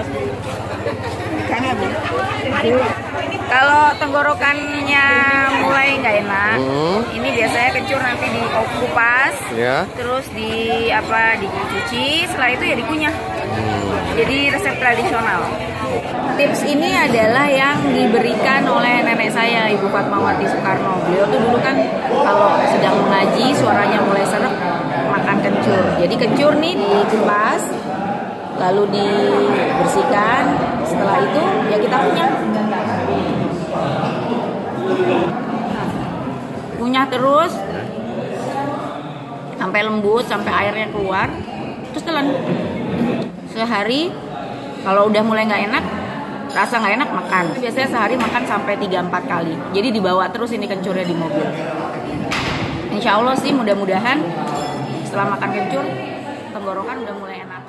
Karena Bu, Kalau tenggorokannya mulai nggak enak, ini biasanya kencur nanti dikupas, Ya. terus dicuci, setelah itu ya dikunyah. Jadi resep tradisional. Tips ini adalah yang diberikan oleh nenek saya, Ibu Fatmawati Soekarno. Beliau tuh dulu kan kalau sedang mengaji suaranya mulai seret, makan kencur. Jadi kencur nih dikupas, lalu dibersihkan. Setelah itu ya kita kunyah terus sampai lembut, sampai airnya keluar, terus telan. Sehari kalau udah mulai nggak enak, rasa nggak enak, makan. Biasanya sehari makan sampai 3-4 kali. Jadi dibawa terus ini kencurnya di mobil. Insya Allah sih mudah-mudahan setelah makan kencur tenggorokan udah mulai enak.